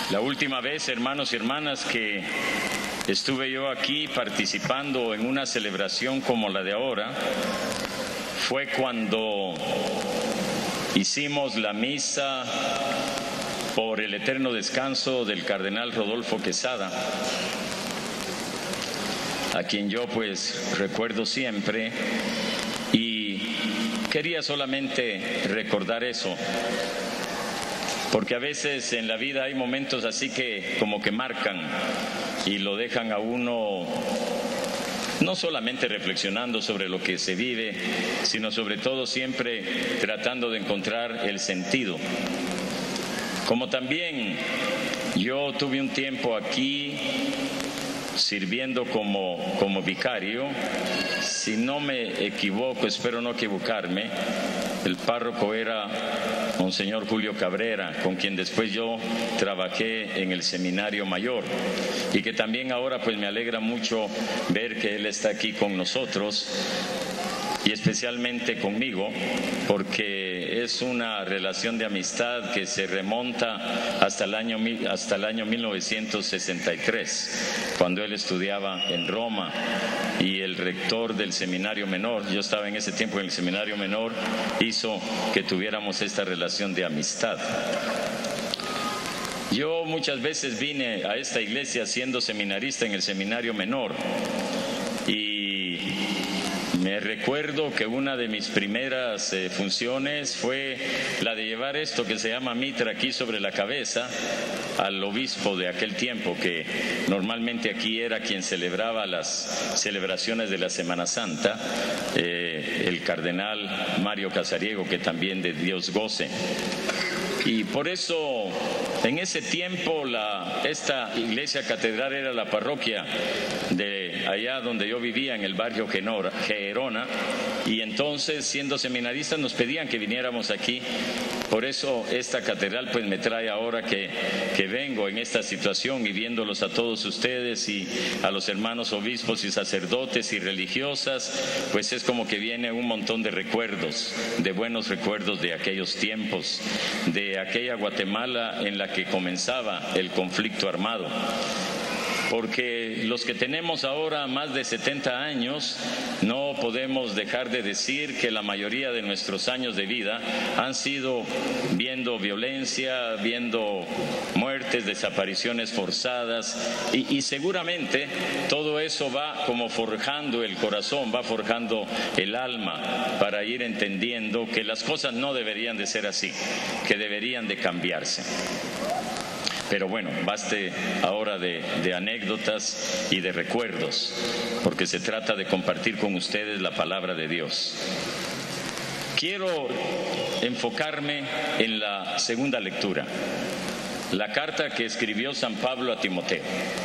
La última vez, hermanos y hermanas, que estuve yo aquí participando en una celebración como la de ahora, fue cuando hicimos la misa por el eterno descanso del cardenal Rodolfo Quesada, a quien yo pues recuerdo siempre, y quería solamente recordar eso, porque a veces en la vida hay momentos así que como que marcan y lo dejan a uno no solamente reflexionando sobre lo que se vive, sino sobre todo siempre tratando de encontrar el sentido. Como también yo tuve un tiempo aquí sirviendo como vicario, si no me equivoco, espero no equivocarme, el párroco era Monseñor Julio Cabrera, con quien después yo trabajé en el Seminario Mayor, y que también ahora pues me alegra mucho ver que él está aquí con nosotros, y especialmente conmigo, porque es una relación de amistad que se remonta hasta el año 1963, cuando él estudiaba en Roma, y el rector del Seminario Menor, yo estaba en ese tiempo en el Seminario Menor, hizo que tuviéramos esta relación de amistad. Yo muchas veces vine a esta iglesia siendo seminarista en el Seminario Menor, y me recuerdo que una de mis primeras funciones fue la de llevar esto que se llama mitra aquí sobre la cabeza al obispo de aquel tiempo, que normalmente aquí era quien celebraba las celebraciones de la Semana Santa, el cardenal Mario Casariego, que también de Dios goce. Y por eso, en ese tiempo, esta iglesia catedral era la parroquia de allá donde yo vivía, en el barrio Gerona, y entonces, siendo seminaristas, nos pedían que viniéramos aquí. Por eso esta catedral pues me trae ahora que vengo en esta situación, y viéndolos a todos ustedes y a los hermanos obispos y sacerdotes y religiosas, pues es como que viene un montón de recuerdos, de buenos recuerdos de aquellos tiempos, de aquella Guatemala en la que comenzaba el conflicto armado. Porque los que tenemos ahora más de 70 años no podemos dejar de decir que la mayoría de nuestros años de vida han sido viendo violencia, viendo muertes, desapariciones forzadas, y seguramente todo eso va como forjando el corazón, va forjando el alma para ir entendiendo que las cosas no deberían de ser así, que deberían de cambiarse. Pero bueno, baste ahora de anécdotas y de recuerdos, porque se trata de compartir con ustedes la palabra de Dios. Quiero enfocarme en la segunda lectura, la carta que escribió San Pablo a Timoteo.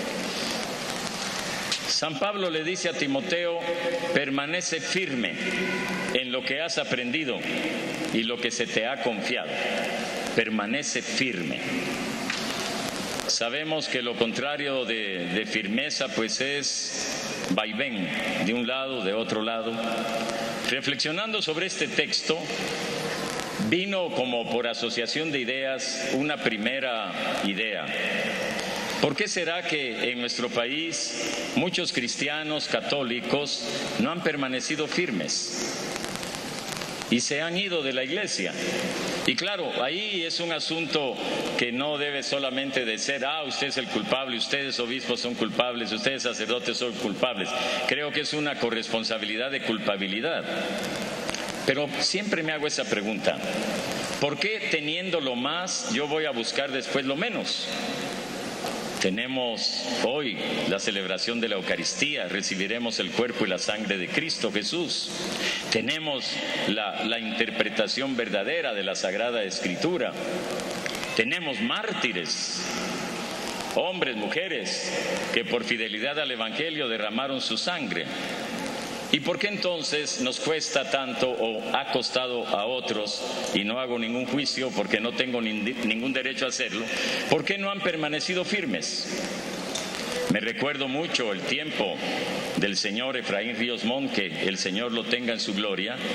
San Pablo le dice a Timoteo: permanece firme en lo que has aprendido y lo que se te ha confiado. Permanece firme. Sabemos que lo contrario de firmeza pues es vaivén, de un lado, de otro lado. Reflexionando sobre este texto, vino como por asociación de ideas una primera idea. ¿Por qué será que en nuestro país muchos cristianos católicos no han permanecido firmes y se han ido de la iglesia? Y claro, ahí es un asunto que no debe solamente de ser, usted es el culpable, ustedes obispos son culpables, ustedes sacerdotes son culpables. Creo que es una corresponsabilidad de culpabilidad. Pero siempre me hago esa pregunta: ¿por qué teniendo lo más yo voy a buscar después lo menos? Tenemos hoy la celebración de la Eucaristía, recibiremos el cuerpo y la sangre de Cristo Jesús. Tenemos la interpretación verdadera de la Sagrada Escritura. Tenemos mártires, hombres, mujeres, que por fidelidad al Evangelio derramaron su sangre. ¿Y por qué entonces nos cuesta tanto, o ha costado a otros, y no hago ningún juicio porque no tengo ningún derecho a hacerlo, por qué no han permanecido firmes? Me recuerdo mucho el tiempo del señor Efraín Ríos Montt, que el Señor lo tenga en su gloria,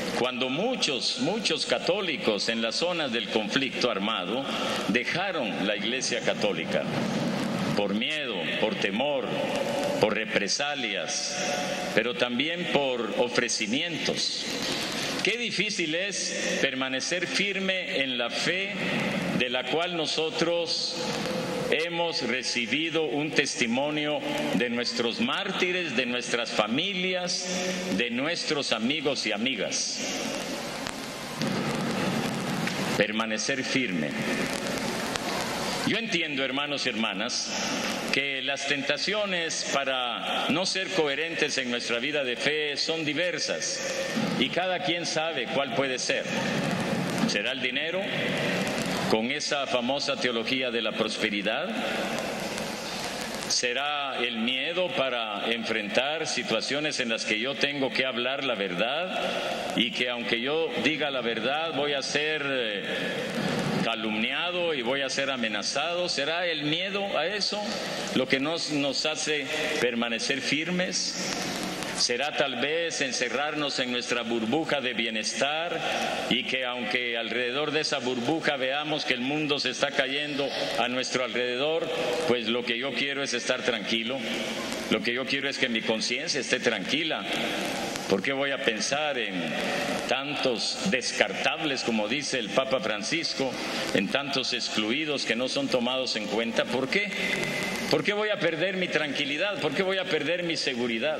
cuando muchos católicos en las zonas del conflicto armado dejaron la Iglesia Católica por miedo, por temor, por represalias, pero también por ofrecimientos. Qué difícil es permanecer firme en la fe de la cual nosotros hemos recibido un testimonio de nuestros mártires, de nuestras familias, de nuestros amigos y amigas. Permanecer firme. Yo entiendo, hermanos y hermanas, que las tentaciones para no ser coherentes en nuestra vida de fe son diversas y cada quien sabe cuál puede ser. ¿Será el dinero? Con esa famosa teología de la prosperidad. ¿Será el miedo para enfrentar situaciones en las que yo tengo que hablar la verdad y que aunque yo diga la verdad voy a ser calumniado y voy a ser amenazado? ¿Será el miedo a eso lo que nos hace permanecer firmes? ¿Será tal vez encerrarnos en nuestra burbuja de bienestar y que aunque alrededor de esa burbuja veamos que el mundo se está cayendo a nuestro alrededor, pues lo que yo quiero es estar tranquilo? Lo que yo quiero es que mi conciencia esté tranquila. ¿Por qué voy a pensar en tantos descartables, como dice el Papa Francisco, en tantos excluidos que no son tomados en cuenta? ¿Por qué? ¿Por qué voy a perder mi tranquilidad? ¿Por qué voy a perder mi seguridad?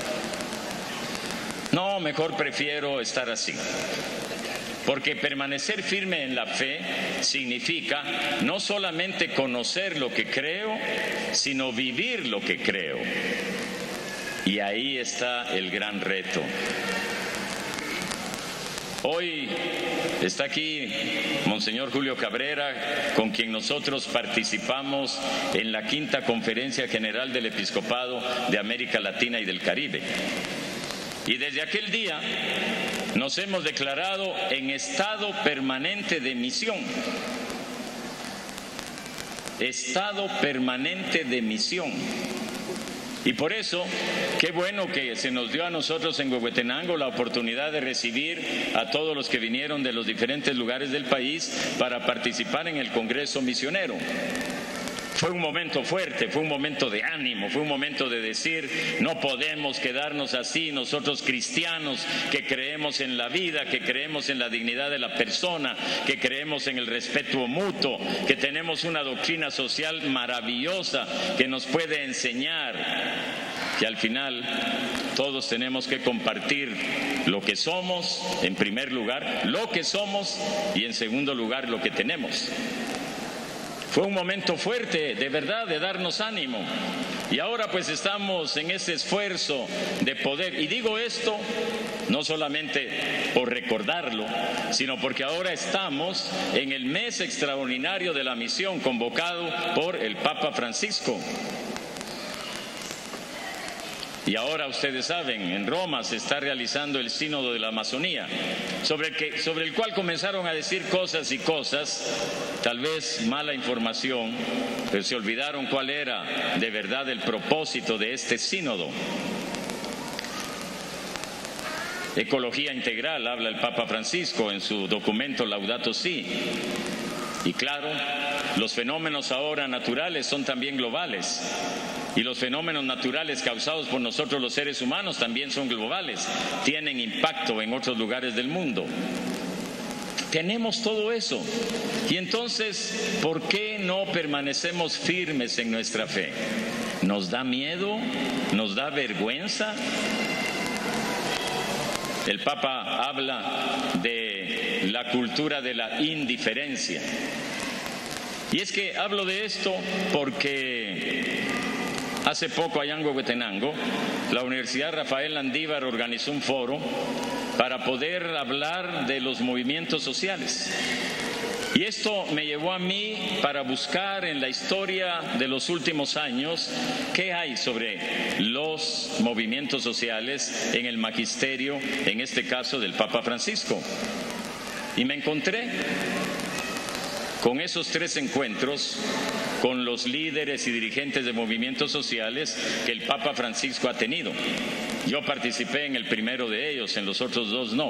No, mejor prefiero estar así. Porque permanecer firme en la fe significa no solamente conocer lo que creo, sino vivir lo que creo. Y ahí está el gran reto. Hoy está aquí Monseñor Julio Cabrera, con quien nosotros participamos en la 5ª Conferencia General del Episcopado de América Latina y del Caribe. Y desde aquel día nos hemos declarado en estado permanente de misión. Estado permanente de misión. Y por eso, qué bueno que se nos dio a nosotros en Huehuetenango la oportunidad de recibir a todos los que vinieron de los diferentes lugares del país para participar en el Congreso Misionero. Fue un momento fuerte, fue un momento de ánimo, fue un momento de decir, no podemos quedarnos así, nosotros cristianos que creemos en la vida, que creemos en la dignidad de la persona, que creemos en el respeto mutuo, que tenemos una doctrina social maravillosa que nos puede enseñar que al final todos tenemos que compartir lo que somos, en primer lugar, lo que somos y en segundo lugar lo que tenemos. Fue un momento fuerte, de verdad, de darnos ánimo. Y ahora pues estamos en ese esfuerzo de poder. Y digo esto no solamente por recordarlo, sino porque ahora estamos en el mes extraordinario de la misión convocado por el Papa Francisco. Y ahora ustedes saben, en Roma se está realizando el Sínodo de la Amazonía, sobre el cual comenzaron a decir cosas y cosas, tal vez mala información, pero se olvidaron cuál era de verdad el propósito de este sínodo. Ecología integral, habla el Papa Francisco en su documento Laudato Si. Y claro, los fenómenos ahora naturales son también globales. Y los fenómenos naturales causados por nosotros los seres humanos también son globales, tienen impacto en otros lugares del mundo. Tenemos todo eso. Y entonces, ¿por qué no permanecemos firmes en nuestra fe? ¿Nos da miedo? ¿Nos da vergüenza? El Papa habla de la cultura de la indiferencia. Y es que hablo de esto porque hace poco allá en Huehuetenango, la Universidad Rafael Landívar organizó un foro para poder hablar de los movimientos sociales. Y esto me llevó a mí para buscar en la historia de los últimos años qué hay sobre los movimientos sociales en el magisterio, en este caso del Papa Francisco. Y me encontré con esos 3 encuentros con los líderes y dirigentes de movimientos sociales que el Papa Francisco ha tenido. Yo participé en el primero de ellos, en los otros dos no.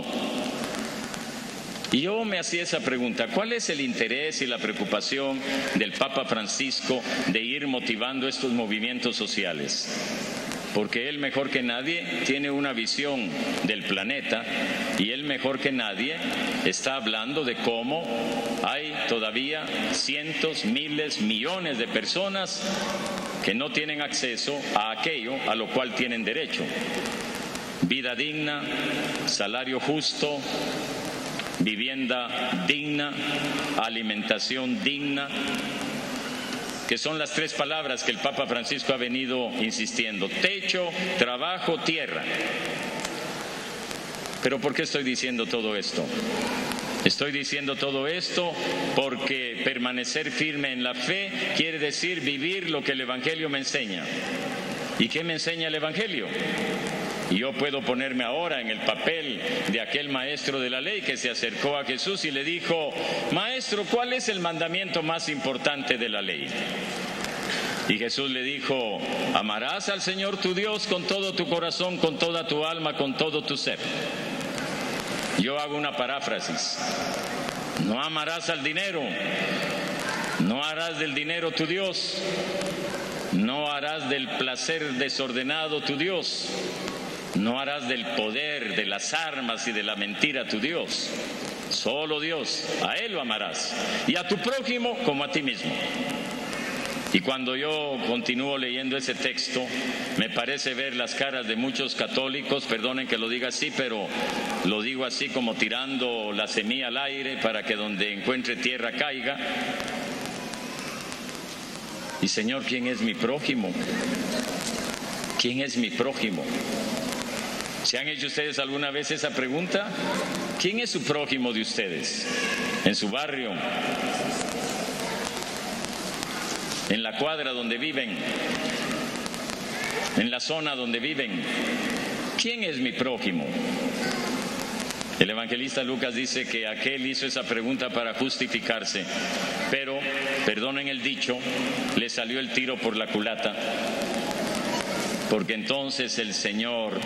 Y yo me hacía esa pregunta: ¿cuál es el interés y la preocupación del Papa Francisco de ir motivando estos movimientos sociales? Porque él mejor que nadie tiene una visión del planeta y él mejor que nadie está hablando de cómo hay todavía cientos, miles, millones de personas que no tienen acceso a aquello a lo cual tienen derecho: vida digna, salario justo, vivienda digna, alimentación digna, que son las tres palabras que el Papa Francisco ha venido insistiendo: techo, trabajo, tierra. ¿Pero por qué estoy diciendo todo esto? Estoy diciendo todo esto porque permanecer firme en la fe quiere decir vivir lo que el Evangelio me enseña. ¿Y qué me enseña el Evangelio? Y yo puedo ponerme ahora en el papel de aquel maestro de la ley que se acercó a Jesús y le dijo: Maestro, ¿cuál es el mandamiento más importante de la ley? Y Jesús le dijo: amarás al Señor tu Dios con todo tu corazón, con toda tu alma, con todo tu ser. Yo hago una paráfrasis: no amarás al dinero, no harás del dinero tu Dios, no harás del placer desordenado tu Dios, no harás del poder, de las armas y de la mentira tu Dios. Solo Dios, a Él lo amarás, y a tu prójimo como a ti mismo. Y cuando yo continúo leyendo ese texto, me parece ver las caras de muchos católicos, perdonen que lo diga así, pero lo digo así como tirando la semilla al aire para que donde encuentre tierra caiga. Y Señor, ¿quién es mi prójimo? ¿Quién es mi prójimo? ¿Se han hecho ustedes alguna vez esa pregunta? ¿Quién es su prójimo de ustedes? ¿En su barrio? ¿En la cuadra donde viven? ¿En la zona donde viven? ¿Quién es mi prójimo? El evangelista Lucas dice que aquel hizo esa pregunta para justificarse, pero, perdonen el dicho, le salió el tiro por la culata, porque entonces el Señor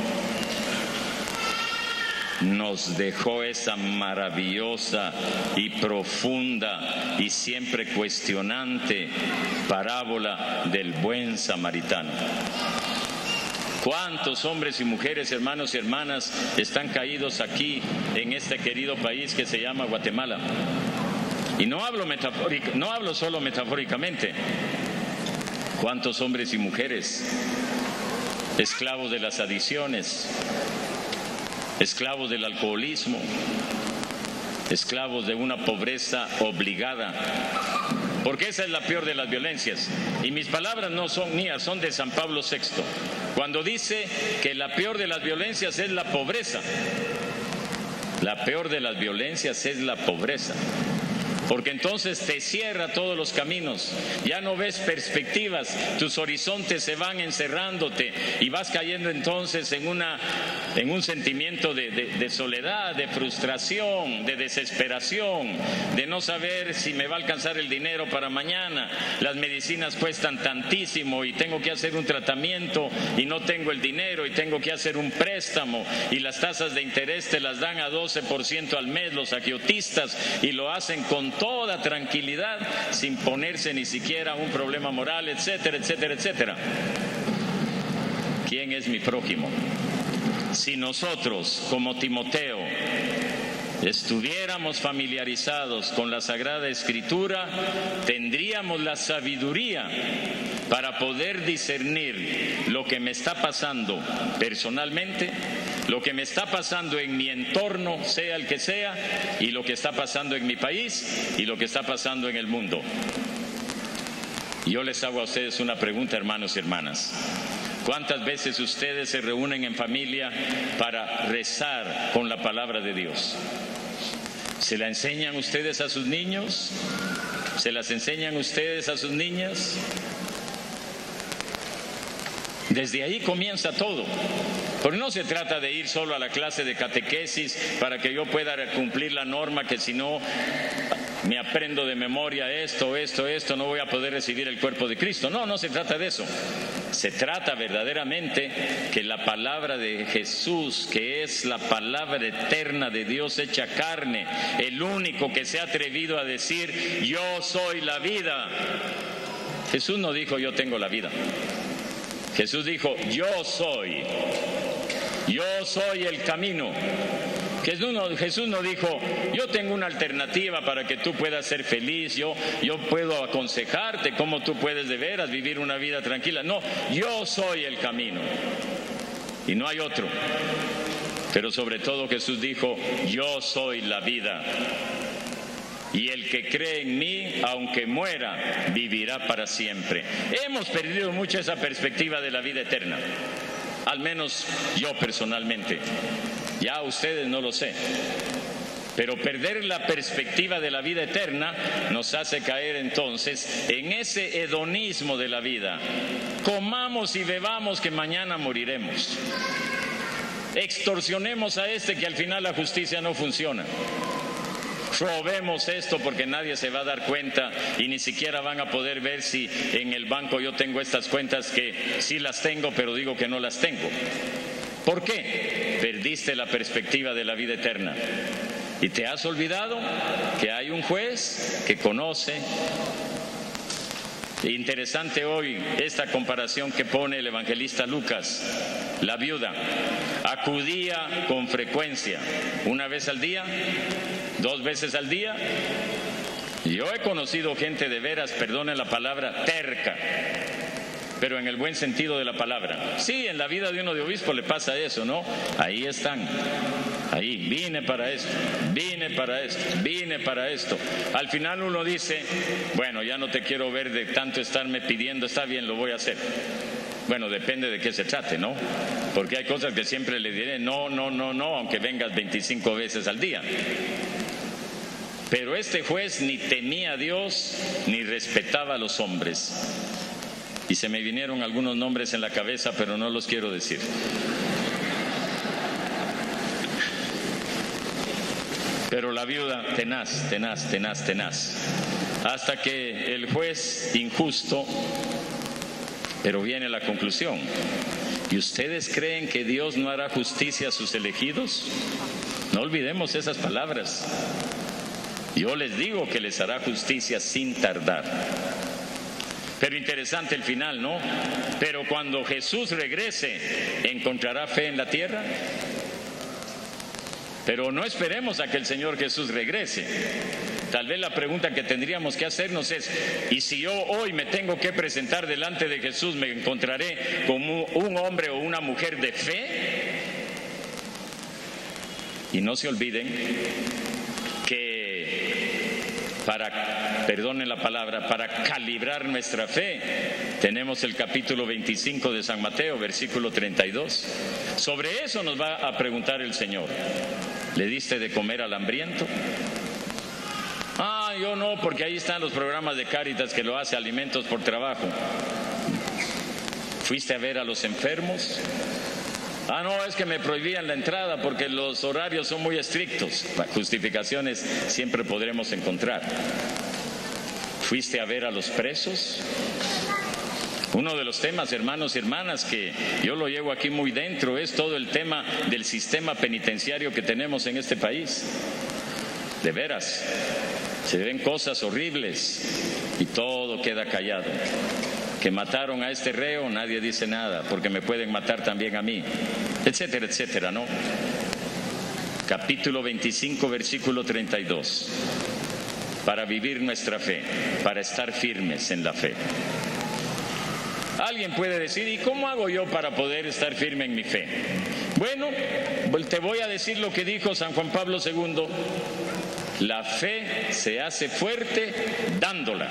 nos dejó esa maravillosa y profunda y siempre cuestionante parábola del buen samaritano. ¿Cuántos hombres y mujeres, hermanos y hermanas, están caídos aquí en este querido país que se llama Guatemala? Y no hablo solo metafóricamente. ¿Cuántos hombres y mujeres esclavos de las adicciones, esclavos del alcoholismo, esclavos de una pobreza obligada? Porque esa es la peor de las violencias. Y mis palabras no son mías, son de San Pablo VI, cuando dice que la peor de las violencias es la pobreza. La peor de las violencias es la pobreza, porque entonces te cierra todos los caminos, ya no ves perspectivas, tus horizontes se van encerrándote y vas cayendo entonces en un sentimiento de soledad, de frustración, de desesperación, de no saber si me va a alcanzar el dinero para mañana, las medicinas cuestan tantísimo y tengo que hacer un tratamiento y no tengo el dinero y tengo que hacer un préstamo y las tasas de interés te las dan a 12% al mes los agiotistas y lo hacen con toda tranquilidad, sin ponerse ni siquiera un problema moral, etcétera, etcétera, etcétera. ¿Quién es mi prójimo? Si nosotros, como Timoteo, estuviéramos familiarizados con la Sagrada Escritura, tendríamos la sabiduría para poder discernir lo que me está pasando personalmente, lo que me está pasando en mi entorno, sea el que sea, y lo que está pasando en mi país y lo que está pasando en el mundo. Y yo les hago a ustedes una pregunta, hermanos y hermanas. ¿Cuántas veces ustedes se reúnen en familia para rezar con la palabra de Dios? ¿Se la enseñan ustedes a sus niños? ¿Se las enseñan ustedes a sus niñas? Desde ahí comienza todo. Porque no se trata de ir solo a la clase de catequesis para que yo pueda cumplir la norma, que si no me aprendo de memoria esto, no voy a poder recibir el cuerpo de Cristo. No, no se trata de eso. Se trata verdaderamente que la palabra de Jesús, que es la palabra eterna de Dios hecha carne, el único que se ha atrevido a decir, yo soy la vida. Jesús no dijo, yo tengo la vida. Jesús dijo, yo soy el camino. Jesús no dijo, yo tengo una alternativa para que tú puedas ser feliz, yo puedo aconsejarte cómo tú puedes de veras vivir una vida tranquila. No, yo soy el camino y no hay otro. Pero sobre todo Jesús dijo, yo soy la vida. Y el que cree en mí, aunque muera, vivirá para siempre. Hemos perdido mucho esa perspectiva de la vida eterna. Al menos yo personalmente. Ya ustedes no lo sé. Pero perder la perspectiva de la vida eterna nos hace caer entonces en ese hedonismo de la vida. Comamos y bebamos que mañana moriremos. Extorsionemos a este que al final la justicia no funciona. Robemos esto porque nadie se va a dar cuenta y ni siquiera van a poder ver si en el banco yo tengo estas cuentas que sí las tengo, pero digo que no las tengo. ¿Por qué? Perdiste la perspectiva de la vida eterna y te has olvidado que hay un juez que conoce. Interesante hoy esta comparación que pone el evangelista Lucas. La viuda acudía con frecuencia, una vez al día, 2 veces al día. Yo he conocido gente de veras, perdonen la palabra, terca, pero en el buen sentido de la palabra. Sí, en la vida de uno de obispo le pasa eso, ¿no? Ahí están. Ahí, vine para esto, vine para esto, vine para esto. Al final uno dice, bueno, ya no te quiero ver de tanto estarme pidiendo, está bien, lo voy a hacer. Bueno, depende de qué se trate, ¿no? Porque hay cosas que siempre le diré, no, aunque vengas 25 veces al día. Pero este juez ni temía a Dios, ni respetaba a los hombres. Y se me vinieron algunos nombres en la cabeza, pero no los quiero decir. Pero la viuda tenaz, hasta que el juez injusto, pero viene la conclusión. ¿Y ustedes creen que Dios no hará justicia a sus elegidos? No olvidemos esas palabras. Yo les digo que les hará justicia sin tardar. Pero interesante el final, ¿no? Pero cuando Jesús regrese, ¿encontrará fe en la tierra? Pero no esperemos a que el Señor Jesús regrese. Tal vez la pregunta que tendríamos que hacernos es, ¿y si yo hoy me tengo que presentar delante de Jesús, me encontraré como un hombre o una mujer de fe? Y no se olviden que perdonen la palabra, para calibrar nuestra fe, tenemos el capítulo 25 de San Mateo, versículo 32. Sobre eso nos va a preguntar el Señor. ¿Le diste de comer al hambriento? Ah, yo no, porque ahí están los programas de Cáritas que lo hace, alimentos por trabajo. ¿Fuiste a ver a los enfermos? Ah, no, es que me prohibían la entrada porque los horarios son muy estrictos. Justificaciones siempre podremos encontrar. ¿Fuiste a ver a los presos? Uno de los temas, hermanos y hermanas, que yo lo llevo aquí muy dentro, es todo el tema del sistema penitenciario que tenemos en este país. De veras, se ven cosas horribles y todo queda callado. Que mataron a este reo, nadie dice nada, porque me pueden matar también a mí, etcétera, etcétera, ¿no? Capítulo 25, versículo 32. Para vivir nuestra fe, para estar firmes en la fe. Alguien puede decir, ¿y cómo hago yo para poder estar firme en mi fe? Bueno, te voy a decir lo que dijo San Juan Pablo II. La fe se hace fuerte dándola.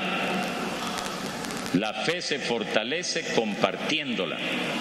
La fe se fortalece compartiéndola.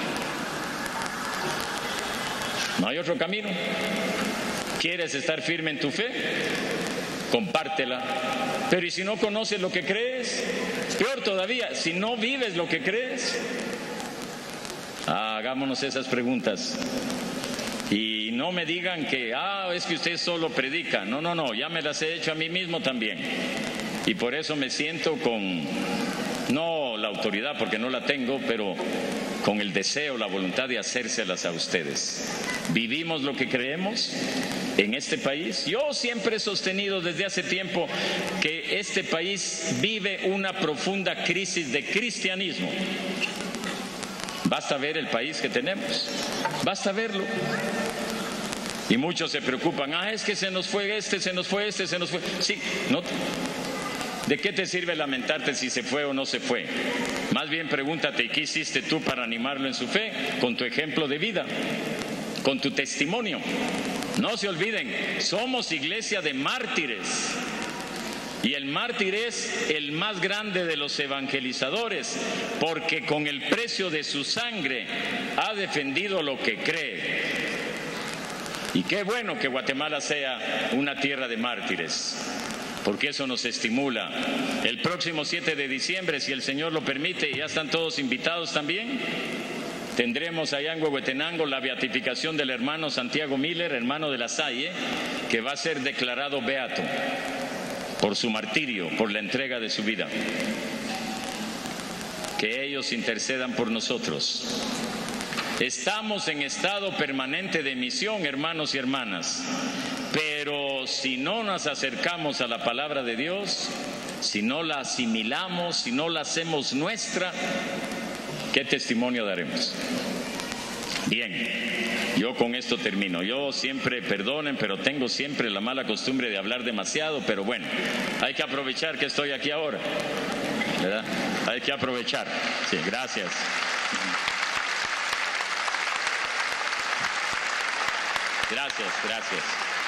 No hay otro camino. ¿Quieres estar firme en tu fe? Compártela. Pero ¿y si no conoces lo que crees? Peor todavía, si no vives lo que crees. Hagámonos esas preguntas. Y no me digan que, es que usted solo predica. No, no, no, ya me las he hecho a mí mismo también. Y por eso me siento con, no la autoridad porque no la tengo, pero con el deseo, la voluntad de hacérselas a ustedes. Vivimos lo que creemos en este país. Yo siempre he sostenido desde hace tiempo que este país vive una profunda crisis de cristianismo. Basta ver el país que tenemos, basta verlo. Y muchos se preocupan, es que se nos fue este, se nos fue este, se nos fue. Sí, no. ¿De qué te sirve lamentarte si se fue o no se fue? Más bien pregúntate, ¿y qué hiciste tú para animarlo en su fe? Con tu ejemplo de vida, con tu testimonio. No se olviden, somos iglesia de mártires. Y el mártir es el más grande de los evangelizadores, porque con el precio de su sangre ha defendido lo que cree. Y qué bueno que Guatemala sea una tierra de mártires, porque eso nos estimula. El próximo 7 de diciembre, si el Señor lo permite, y ya están todos invitados también, tendremos allá en Huehuetenango la beatificación del hermano Santiago Miller, hermano de La Salle, que va a ser declarado beato por su martirio, por la entrega de su vida. Que ellos intercedan por nosotros. Estamos en estado permanente de misión, hermanos y hermanas, pero si no nos acercamos a la palabra de Dios, si no la asimilamos, si no la hacemos nuestra, ¿qué testimonio daremos? Bien. Yo con esto termino. Yo siempre, perdonen, pero tengo siempre la mala costumbre de hablar demasiado, pero bueno, hay que aprovechar que estoy aquí ahora, ¿verdad? Hay que aprovechar. Sí, gracias. Gracias.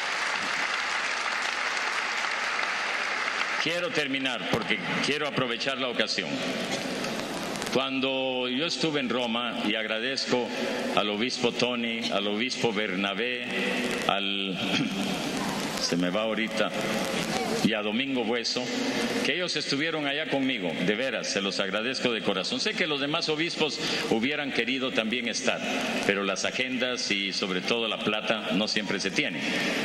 Quiero terminar porque quiero aprovechar la ocasión. Cuando yo estuve en Roma, y agradezco al obispo Tony, al obispo Bernabé, se me va ahorita, y a Domingo Bueso, que ellos estuvieron allá conmigo, de veras, se los agradezco de corazón. Sé que los demás obispos hubieran querido también estar, pero las agendas y sobre todo la plata no siempre se tienen.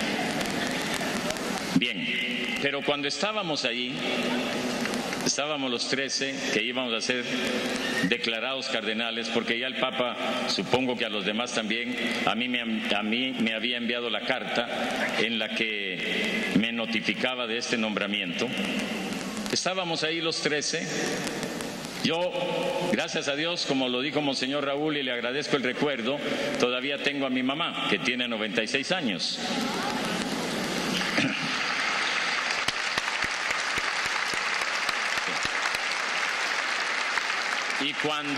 Bien, pero cuando estábamos allí, estábamos los 13 que íbamos a ser declarados cardenales, porque ya el Papa, supongo que a los demás también, a mí me había enviado la carta en la que me notificaba de este nombramiento. Estábamos ahí los 13. Yo, gracias a Dios, como lo dijo Monseñor Raúl, y le agradezco el recuerdo, todavía tengo a mi mamá, que tiene 96 años. Y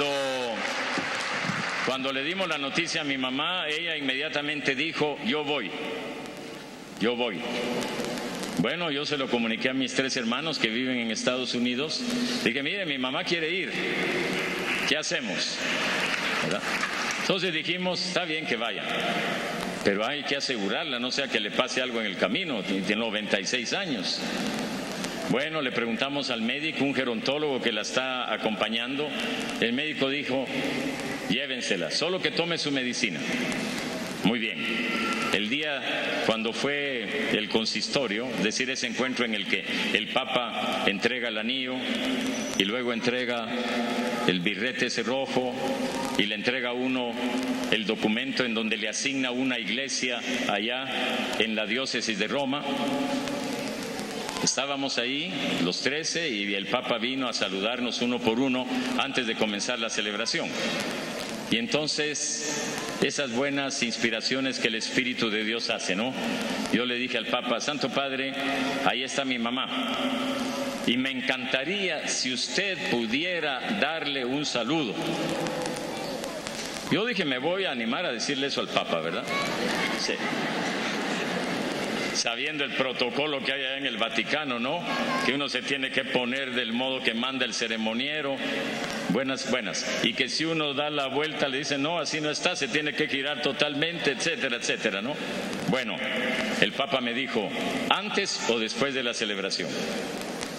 cuando le dimos la noticia a mi mamá, ella inmediatamente dijo, yo voy. Bueno, yo se lo comuniqué a mis 3 hermanos que viven en Estados Unidos. Dije, mire, mi mamá quiere ir. ¿Qué hacemos? ¿Verdad? Entonces dijimos, está bien que vaya, pero hay que asegurarla, no sea que le pase algo en el camino, tiene 96 años. Bueno, le preguntamos al médico, un gerontólogo que la está acompañando. El médico dijo, llévensela, solo que tome su medicina. Muy bien. El día cuando fue el consistorio, es decir, ese encuentro en el que el Papa entrega el anillo y luego entrega el birrete ese rojo y le entrega a uno el documento en donde le asigna una iglesia allá en la diócesis de Roma. Estábamos ahí, los 13, y el Papa vino a saludarnos uno por uno antes de comenzar la celebración. Y entonces, esas buenas inspiraciones que el Espíritu de Dios hace, ¿no? Yo le dije al Papa, Santo Padre, ahí está mi mamá. Y me encantaría si usted pudiera darle un saludo. Yo dije, me voy a animar a decirle eso al Papa, ¿verdad? Sí. Sabiendo el protocolo que hay allá en el Vaticano, ¿no? Que uno se tiene que poner del modo que manda el ceremoniero. Buenas. Y que si uno da la vuelta le dicen, no, así no está, se tiene que girar totalmente, etcétera, etcétera, ¿no? Bueno, el Papa me dijo, ¿antes o después de la celebración?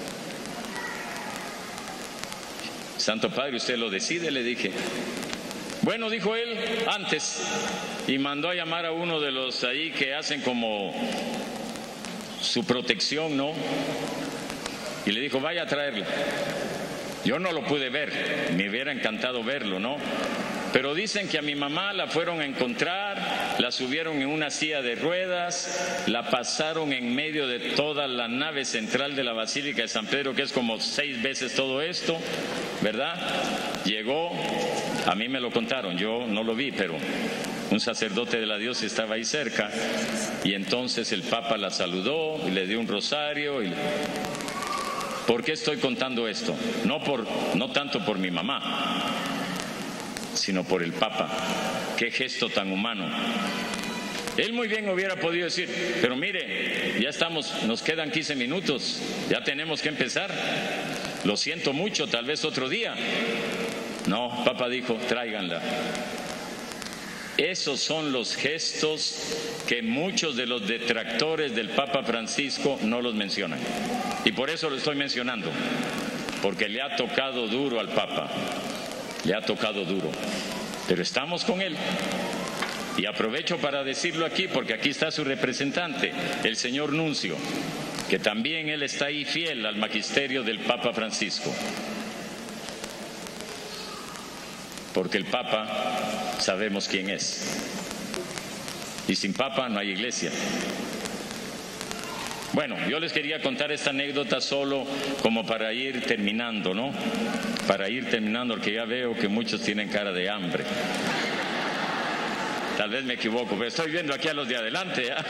Santo Padre, usted lo decide, le dije. Bueno, dijo él, antes, y mandó a llamar a uno de los ahí que hacen como su protección, ¿no? Y le dijo, vaya a traerla. Yo no lo pude ver, me hubiera encantado verlo, ¿no? Pero dicen que a mi mamá la fueron a encontrar, la subieron en una silla de ruedas, la pasaron en medio de toda la nave central de la Basílica de San Pedro, que es como 6 veces todo esto, ¿verdad? Llegó, a mí me lo contaron, yo no lo vi, pero un sacerdote de la diócesis estaba ahí cerca, y entonces el Papa la saludó y le dio un rosario. ¿Por qué estoy contando esto? No tanto por mi mamá, sino por el Papa. Qué gesto tan humano. Él muy bien hubiera podido decir, pero mire, ya estamos, nos quedan 15 minutos, ya tenemos que empezar. Lo siento mucho, tal vez otro día. No, Papa dijo, tráiganla. Esos son los gestos que muchos de los detractores del Papa Francisco no los mencionan. Y por eso lo estoy mencionando, porque le ha tocado duro al Papa. Le ha tocado duro, pero estamos con él. Y aprovecho para decirlo aquí, porque aquí está su representante, el señor Nuncio, que también él está ahí fiel al magisterio del Papa Francisco. Porque el Papa sabemos quién es. Y sin Papa no hay iglesia. Bueno, yo les quería contar esta anécdota solo como para ir terminando, ¿no? Para ir terminando, porque ya veo que muchos tienen cara de hambre. Tal vez me equivoco, pero estoy viendo aquí a los de adelante, ¿eh?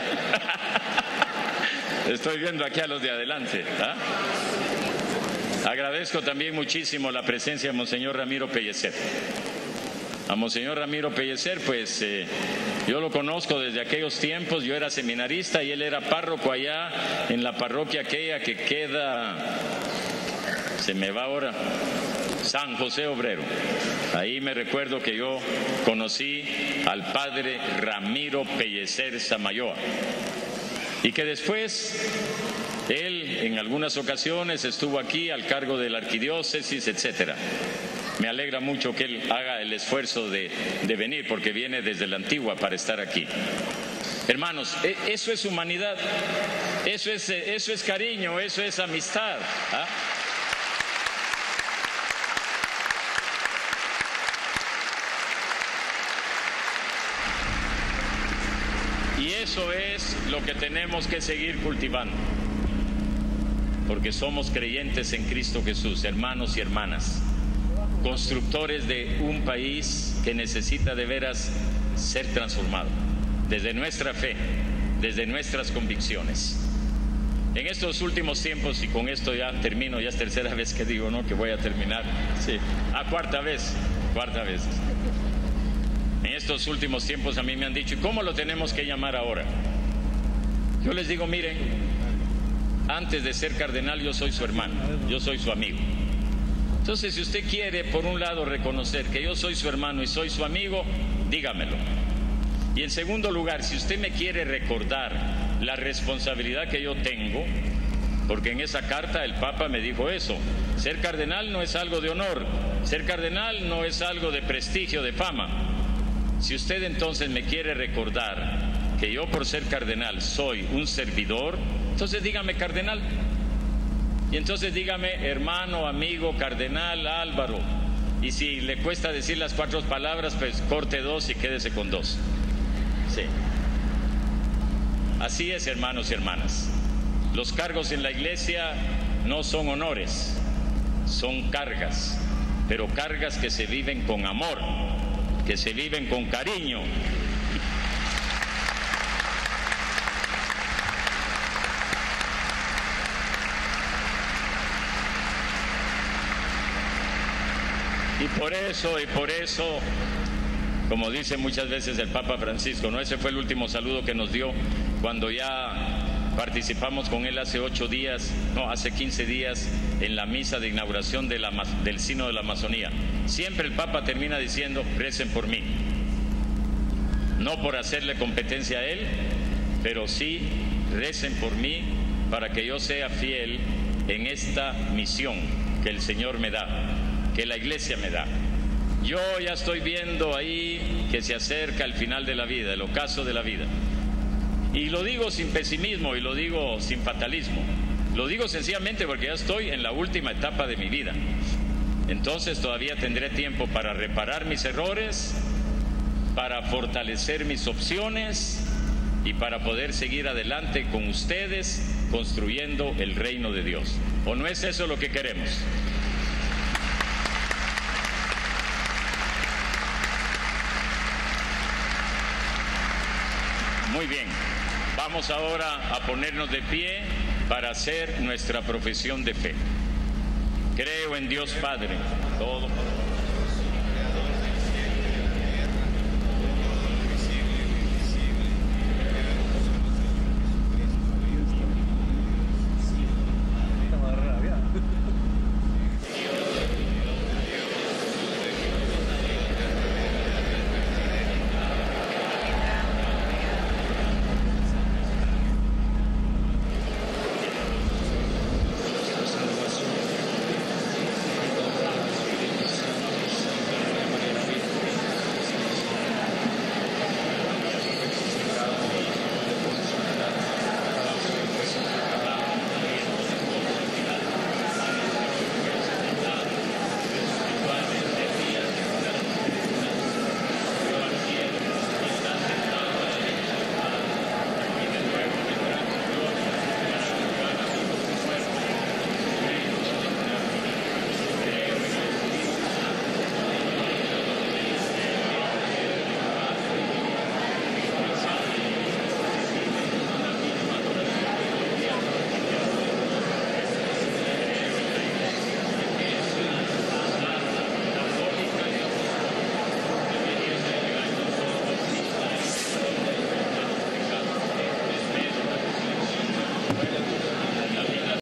Estoy viendo aquí a los de adelante, ¿eh? Agradezco también muchísimo la presencia de Monseñor Ramiro Pellecer. A Monseñor Ramiro Pellecer, pues yo lo conozco desde aquellos tiempos, yo era seminarista y él era párroco allá en la parroquia aquella que queda, se me va ahora, San José Obrero. Ahí me recuerdo que yo conocí al padre Ramiro Pellecer Samayoa y que después él en algunas ocasiones estuvo aquí al cargo de la arquidiócesis, etcétera. Me alegra mucho que él haga el esfuerzo de venir, porque viene desde la Antigua para estar aquí. Hermanos, eso es humanidad, eso es cariño, eso es amistad, ¿ah? Y eso es lo que tenemos que seguir cultivando, porque somos creyentes en Cristo Jesús, hermanos y hermanas, constructores de un país que necesita de veras ser transformado, desde nuestra fe, desde nuestras convicciones. En estos últimos tiempos, y con esto ya termino, ya es tercera vez que digo, ¿no?, que voy a terminar, sí, cuarta vez. En estos últimos tiempos a mí me han dicho, ¿y cómo lo tenemos que llamar ahora? Yo les digo, miren, antes de ser cardenal yo soy su hermano, yo soy su amigo. Entonces, si usted quiere, por un lado, reconocer que yo soy su hermano y soy su amigo, dígamelo. Y en segundo lugar, si usted me quiere recordar la responsabilidad que yo tengo, porque en esa carta el Papa me dijo eso, ser cardenal no es algo de honor, ser cardenal no es algo de prestigio, de fama. Si usted entonces me quiere recordar que yo por ser cardenal soy un servidor, entonces dígame cardenal. Y entonces dígame hermano, amigo, cardenal Álvaro. Y si le cuesta decir las 4 palabras, pues corte 2 y quédese con 2. Sí. Así es, hermanos y hermanas. Los cargos en la iglesia no son honores, son cargas, pero cargas que se viven con amor, que se viven con cariño. Y por eso, como dice muchas veces el Papa Francisco, ¿no? Ese fue el último saludo que nos dio cuando ya participamos con él hace 15 días en la misa de inauguración del Sínodo de la Amazonía. Siempre el Papa termina diciendo, recen por mí. No por hacerle competencia a él, pero sí recen por mí para que yo sea fiel en esta misión que el Señor me da, que la iglesia me da. Yo ya estoy viendo ahí que se acerca el final de la vida, el ocaso de la vida. Y lo digo sin pesimismo y lo digo sin fatalismo. Lo digo sencillamente porque ya estoy en la última etapa de mi vida. Entonces todavía tendré tiempo para reparar mis errores, para fortalecer mis opciones y para poder seguir adelante con ustedes construyendo el reino de Dios. ¿O no es eso lo que queremos? Muy bien, vamos ahora a ponernos de pie para hacer nuestra profesión de fe. Creo en Dios Padre, Todopoderoso.